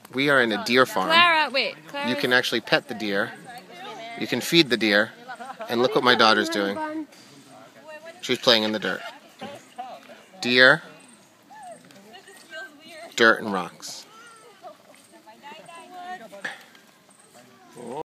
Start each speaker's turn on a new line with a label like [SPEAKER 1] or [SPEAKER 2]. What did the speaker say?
[SPEAKER 1] We are in a deer farm.
[SPEAKER 2] Clara, wait. Clara.
[SPEAKER 1] You can actually pet the deer. You can feed the deer. And look what my daughter's doing. She's playing in the dirt. Deer, dirt, and rocks.